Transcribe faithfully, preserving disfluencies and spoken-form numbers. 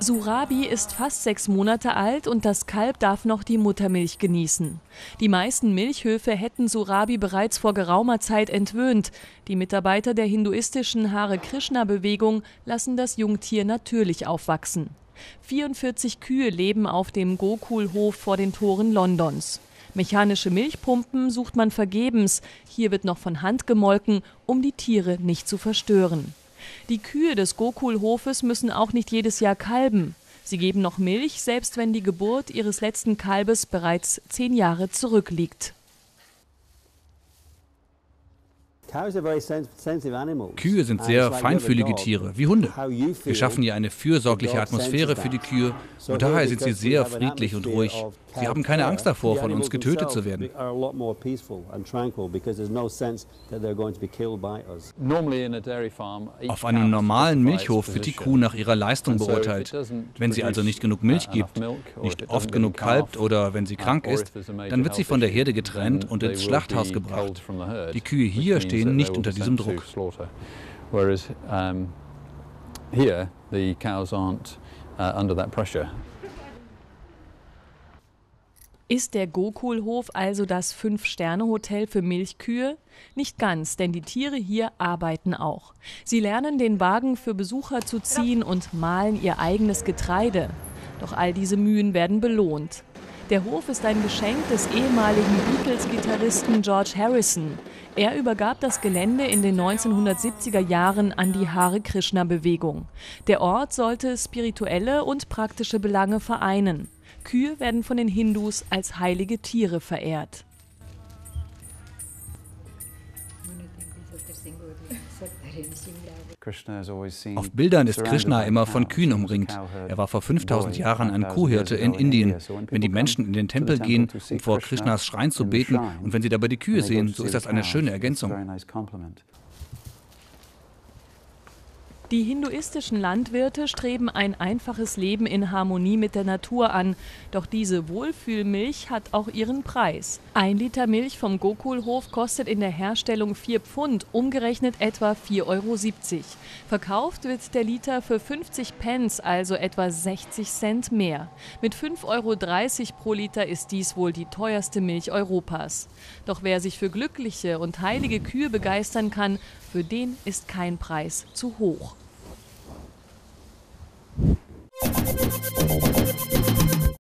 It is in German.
Surabi ist fast sechs Monate alt und das Kalb darf noch die Muttermilch genießen. Die meisten Milchhöfe hätten Surabi bereits vor geraumer Zeit entwöhnt. Die Mitarbeiter der hinduistischen Hare-Krishna-Bewegung lassen das Jungtier natürlich aufwachsen. vierundvierzig Kühe leben auf dem Gokul-Hof vor den Toren Londons. Mechanische Milchpumpen sucht man vergebens. Hier wird noch von Hand gemolken, um die Tiere nicht zu verstören. Die Kühe des Gokul-Hofes müssen auch nicht jedes Jahr kalben. Sie geben noch Milch, selbst wenn die Geburt ihres letzten Kalbes bereits zehn Jahre zurückliegt. Kühe sind sehr feinfühlige Tiere, wie Hunde. Wir schaffen hier eine fürsorgliche Atmosphäre für die Kühe und daher sind sie sehr friedlich und ruhig. Sie haben keine Angst davor, von uns getötet zu werden. Auf einem normalen Milchhof wird die Kuh nach ihrer Leistung beurteilt. Wenn sie also nicht genug Milch gibt, nicht oft genug kalbt oder wenn sie krank ist, dann wird sie von der Herde getrennt und ins Schlachthaus gebracht. Die Kühe hier stehen nicht unter diesem Druck. Ist der Gokul-Hof also das Fünf-Sterne-Hotel für Milchkühe? Nicht ganz, denn die Tiere hier arbeiten auch. Sie lernen, den Wagen für Besucher zu ziehen und mahlen ihr eigenes Getreide. Doch all diese Mühen werden belohnt. Der Hof ist ein Geschenk des ehemaligen Beatles-Gitarristen George Harrison. Er übergab das Gelände in den neunzehnhundertsiebziger Jahren an die Hare-Krishna-Bewegung. Der Ort sollte spirituelle und praktische Belange vereinen. Kühe werden von den Hindus als heilige Tiere verehrt. Auf Bildern ist Krishna immer von Kühen umringt. Er war vor fünftausend Jahren ein Kuhhirte in Indien. Wenn die Menschen in den Tempel gehen, um vor Krishnas Schrein zu beten, und wenn sie dabei die Kühe sehen, so ist das eine schöne Ergänzung. Die hinduistischen Landwirte streben ein einfaches Leben in Harmonie mit der Natur an. Doch diese Wohlfühlmilch hat auch ihren Preis. Ein Liter Milch vom Gokul-Hof kostet in der Herstellung vier Pfund, umgerechnet etwa vier Euro siebzig. Verkauft wird der Liter für fünfzig Pence, also etwa sechzig Cent mehr. Mit fünf Euro dreißig pro Liter ist dies wohl die teuerste Milch Europas. Doch wer sich für glückliche und heilige Kühe begeistern kann, für den ist kein Preis zu hoch.